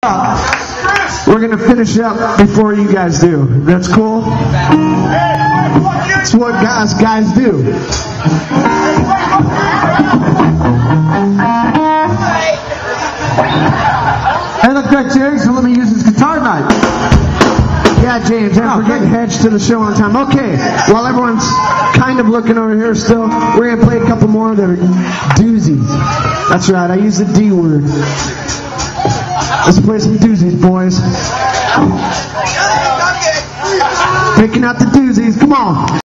We're going to finish up before you guys do. That's cool? That's what guys do. Hey, look back, Jerry, so let me use his guitar knife. Yeah, James, we're getting hedged to the show on time. Okay, while everyone's kind of looking over here still, we're going to play a couple more that are doozies. That's right, I use the D word. Let's play some doozies, boys. Picking out the doozies, come on.